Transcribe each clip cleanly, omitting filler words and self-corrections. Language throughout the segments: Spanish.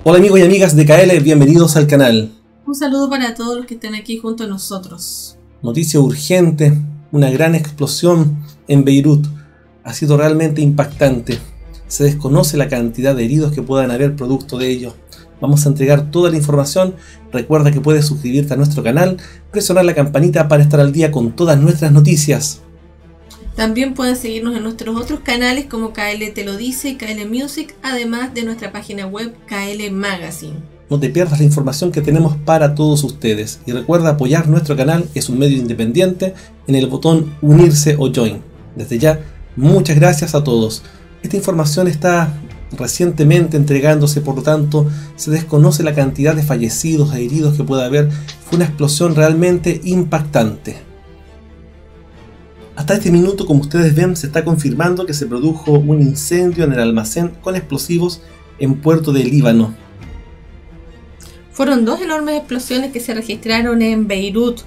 Hola amigos y amigas de KL, bienvenidos al canal. Un saludo para todos los que están aquí junto a nosotros. Noticia urgente, una gran explosión en Beirut. Ha sido realmente impactante. Se desconoce la cantidad de heridos que puedan haber producto de ello. Vamos a entregar toda la información. Recuerda que puedes suscribirte a nuestro canal, presionar la campanita para estar al día con todas nuestras noticias. También pueden seguirnos en nuestros otros canales como KL Te Lo Dice y KL Music, además de nuestra página web KL Magazine. No te pierdas la información que tenemos para todos ustedes. Y recuerda apoyar nuestro canal, es un medio independiente, en el botón unirse o join. Desde ya, muchas gracias a todos. Esta información está recientemente entregándose, por lo tanto, se desconoce la cantidad de fallecidos e heridos que pueda haber. Fue una explosión realmente impactante. Hasta este minuto, como ustedes ven, se está confirmando que se produjo un incendio en el almacén con explosivos en Puerto de Líbano. Fueron dos enormes explosiones que se registraron en Beirut.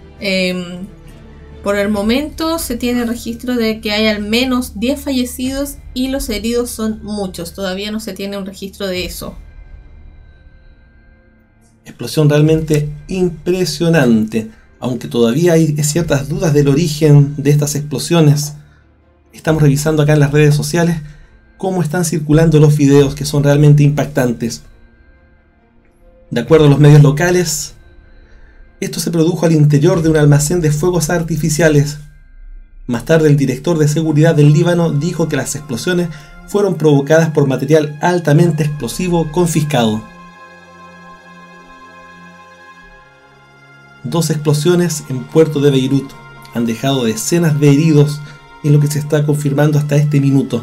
Por el momento se tiene registro de que hay al menos 10 fallecidos y los heridos son muchos. Todavía no se tiene un registro de eso. Explosión realmente impresionante. Aunque todavía hay ciertas dudas del origen de estas explosiones, estamos revisando acá en las redes sociales cómo están circulando los videos, que son realmente impactantes. De acuerdo a los medios locales, esto se produjo al interior de un almacén de fuegos artificiales. Más tarde, el director de seguridad del Líbano dijo que las explosiones fueron provocadas por material altamente explosivo confiscado. Dos explosiones en Puerto de Beirut han dejado decenas de heridos, en lo que se está confirmando hasta este minuto.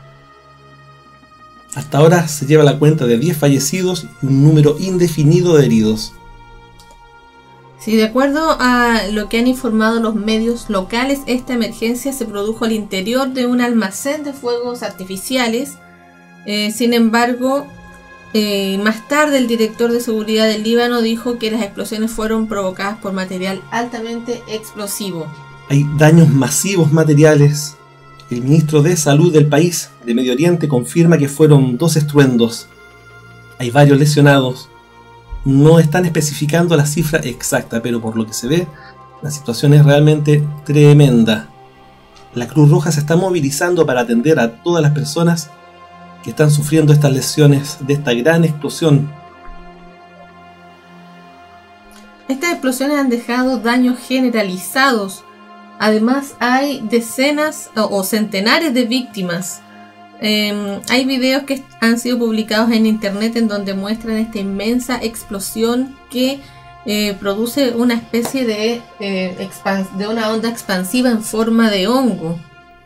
Hasta ahora se lleva la cuenta de 10 fallecidos y un número indefinido de heridos. Sí, de acuerdo a lo que han informado los medios locales, esta emergencia se produjo al interior de un almacén de fuegos artificiales. Sin embargo, más tarde el director de seguridad del Líbano dijo que las explosiones fueron provocadas por material altamente explosivo. Hay daños masivos materiales. El ministro de Salud del país de Medio Oriente confirma que fueron 2 estruendos. Hay varios lesionados. No están especificando la cifra exacta, pero por lo que se ve, la situación es realmente tremenda. La Cruz Roja se está movilizando para atender a todas las personas que están sufriendo estas lesiones de esta gran explosión. Estas explosiones han dejado daños generalizados. Además hay decenas o centenares de víctimas. Hay videos que han sido publicados en internet en donde muestran esta inmensa explosión que produce una especie de una onda expansiva en forma de hongo.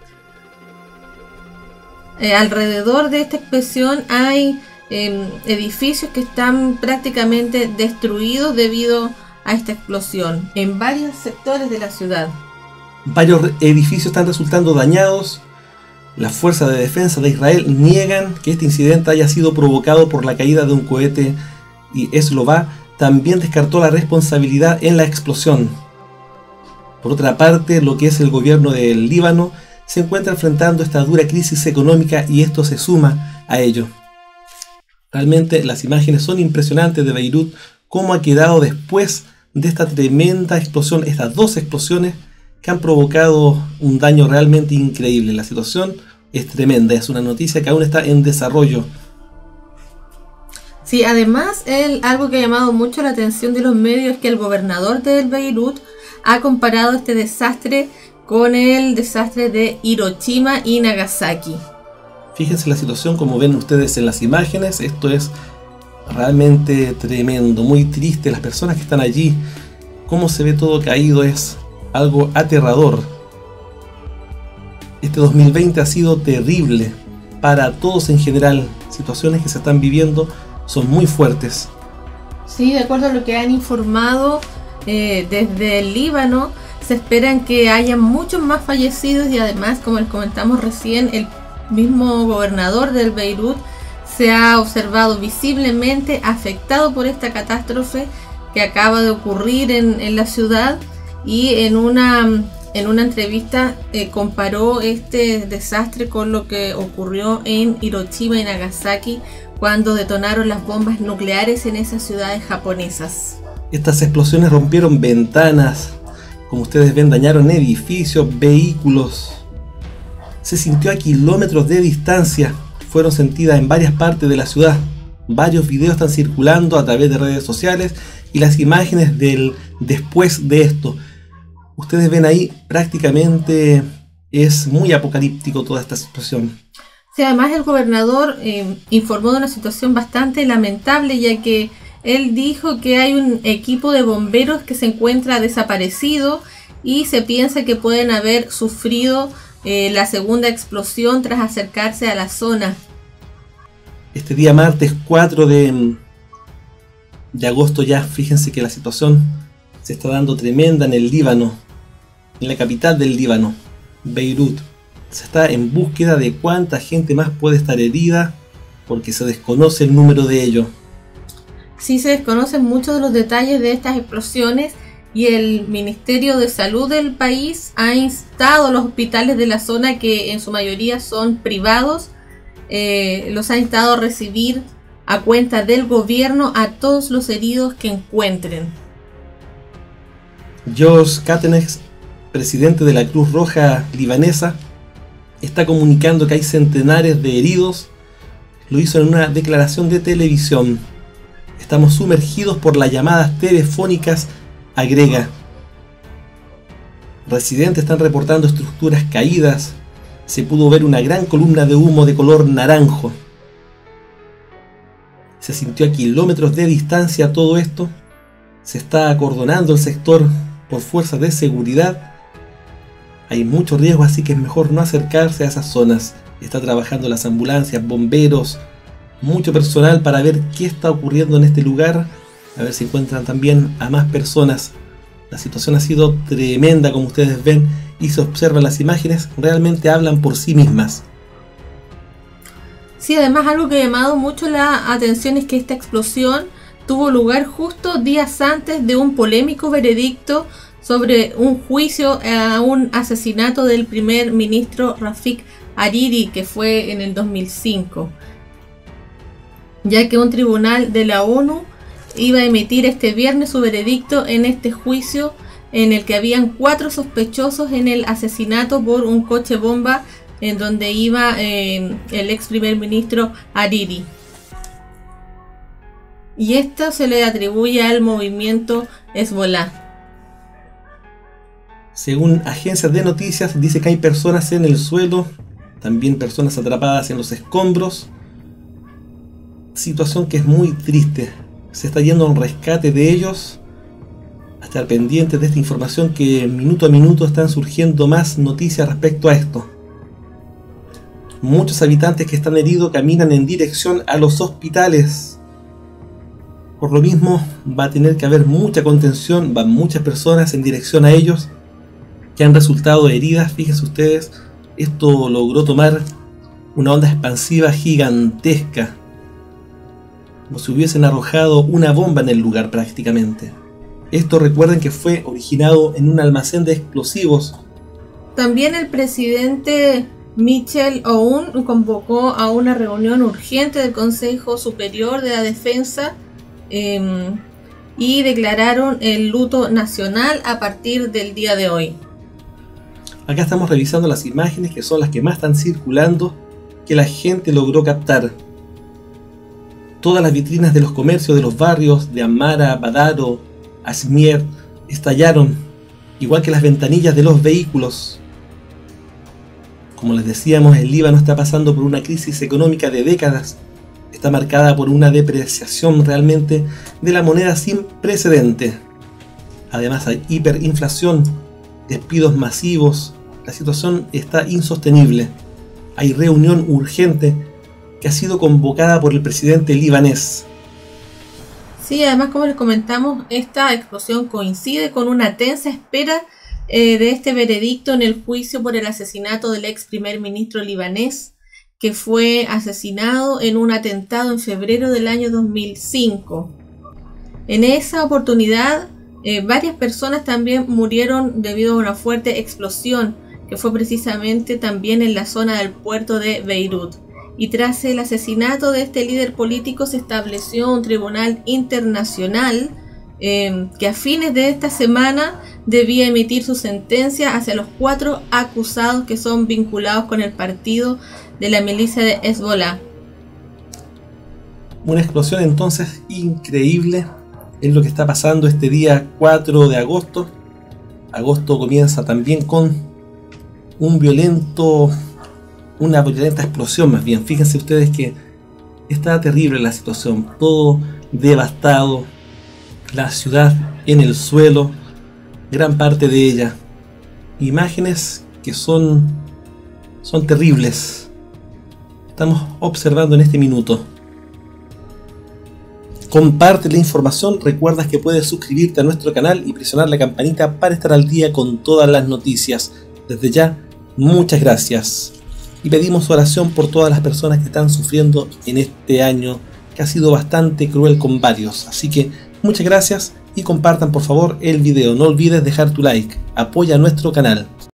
Alrededor de esta explosión hay edificios que están prácticamente destruidos debido a esta explosión en varios sectores de la ciudad. Varios edificios están resultando dañados. Las fuerzas de defensa de Israel niegan que este incidente haya sido provocado por la caída de un cohete, y Hezbollah también descartó la responsabilidad en la explosión. Por otra parte, lo que es el gobierno del Líbano se encuentra enfrentando esta dura crisis económica y esto se suma a ello. Realmente las imágenes son impresionantes de Beirut, cómo ha quedado después de esta tremenda explosión, estas dos explosiones que han provocado un daño realmente increíble. La situación es tremenda, es una noticia que aún está en desarrollo. Sí, además algo que ha llamado mucho la atención de los medios es que el gobernador de Beirut ha comparado este desastre con el desastre de Hiroshima y Nagasaki. Fíjense la situación como ven ustedes en las imágenes. Esto es realmente tremendo, muy triste. Las personas que están allí, cómo se ve todo caído, es algo aterrador. Este 2020 ha sido terrible para todos en general. Situaciones que se están viviendo son muy fuertes. Sí, de acuerdo a lo que han informado desde el Líbano, se esperan que haya muchos más fallecidos y además, como les comentamos recién, el mismo gobernador del Beirut se ha observado visiblemente afectado por esta catástrofe que acaba de ocurrir en la ciudad, y en una en una entrevista comparó este desastre con lo que ocurrió en Hiroshima y Nagasaki cuando detonaron las bombas nucleares en esas ciudades japonesas. Estas explosiones rompieron ventanas, como ustedes ven, dañaron edificios, vehículos. Se sintió a kilómetros de distancia, fueron sentidas en varias partes de la ciudad. Varios videos están circulando a través de redes sociales y las imágenes del después de esto. Ustedes ven ahí, prácticamente es muy apocalíptico toda esta situación. Sí, además el gobernador informó de una situación bastante lamentable, ya que él dijo que hay un equipo de bomberos que se encuentra desaparecido y se piensa que pueden haber sufrido la segunda explosión tras acercarse a la zona. Este día martes 4 de agosto ya, fíjense que la situación se está dando tremenda en el Líbano, en la capital del Líbano, Beirut. Se está en búsqueda de cuánta gente más puede estar herida, porque se desconoce el número de ellos. Sí, se desconocen muchos de los detalles de estas explosiones y el Ministerio de Salud del país ha instado a los hospitales de la zona, que en su mayoría son privados, los ha instado a recibir a cuenta del gobierno a todos los heridos que encuentren. George Kattenex, presidente de la Cruz Roja libanesa, está comunicando que hay centenares de heridos. Lo hizo en una declaración de televisión. Estamos sumergidos por las llamadas telefónicas, agrega. Residentes están reportando estructuras caídas. Se pudo ver una gran columna de humo de color naranjo. Se sintió a kilómetros de distancia todo esto. Se está acordonando el sector por fuerzas de seguridad. Hay mucho riesgo, así que es mejor no acercarse a esas zonas. Está trabajando las ambulancias, bomberos, mucho personal para ver qué está ocurriendo en este lugar, a ver si encuentran también a más personas. La situación ha sido tremenda, como ustedes ven, y se observan las imágenes, realmente hablan por sí mismas. Sí, además algo que ha llamado mucho la atención es que esta explosión tuvo lugar justo días antes de un polémico veredicto sobre un juicio a un asesinato del primer ministro Rafik Hariri, que fue en el 2005, ya que un tribunal de la ONU iba a emitir este viernes su veredicto en este juicio, en el que habían 4 sospechosos en el asesinato por un coche bomba en donde iba el ex primer ministro Hariri. Y esto se le atribuye al movimiento Hezbollah. Según agencias de noticias, dice que hay personas en el suelo, también personas atrapadas en los escombros. Situación que es muy triste. Se está yendo a un rescate de ellos. A estar pendientes de esta información, que minuto a minuto están surgiendo más noticias respecto a esto. Muchos habitantes que están heridos caminan en dirección a los hospitales. Por lo mismo va a tener que haber mucha contención, van muchas personas en dirección a ellos que han resultado heridas. Fíjense ustedes, esto logró tomar una onda expansiva gigantesca, como si hubiesen arrojado una bomba en el lugar prácticamente. Esto, recuerden que fue originado en un almacén de explosivos. También el presidente Michel Aoun convocó a una reunión urgente del Consejo Superior de la Defensa y declararon el luto nacional a partir del día de hoy. Acá estamos revisando las imágenes, que son las que más están circulando, que la gente logró captar. Todas las vitrinas de los comercios de los barrios de Amara, Badaro, Asmier estallaron, igual que las ventanillas de los vehículos. Como les decíamos, el Líbano está pasando por una crisis económica de décadas. Está marcada por una depreciación realmente de la moneda sin precedente. Además hay hiperinflación, despidos masivos. La situación está insostenible. Hay reunión urgente que ha sido convocada por el presidente libanés. Sí, además, como les comentamos, esta explosión coincide con una tensa espera de este veredicto en el juicio por el asesinato del ex primer ministro libanés, que fue asesinado en un atentado en febrero del año 2005. En esa oportunidad, Varias personas también murieron debido a una fuerte explosión que fue precisamente también en la zona del puerto de Beirut. Y tras el asesinato de este líder político se estableció un tribunal internacional que a fines de esta semana debía emitir su sentencia hacia los 4 acusados que son vinculados con el partido de la milicia de Hezbollah. Una explosión entonces increíble es lo que está pasando este día 4 de agosto. Agosto comienza también con una violenta explosión más bien. Fíjense ustedes que está terrible la situación, todo devastado, la ciudad en el suelo, gran parte de ella. Imágenes que son terribles. Estamos observando en este minuto. Comparte la información, recuerda que puedes suscribirte a nuestro canal y presionar la campanita para estar al día con todas las noticias. Desde ya, muchas gracias. Y pedimos oración por todas las personas que están sufriendo en este año, que ha sido bastante cruel con varios. Así que muchas gracias y compartan por favor el video. No olvides dejar tu like, apoya a nuestro canal.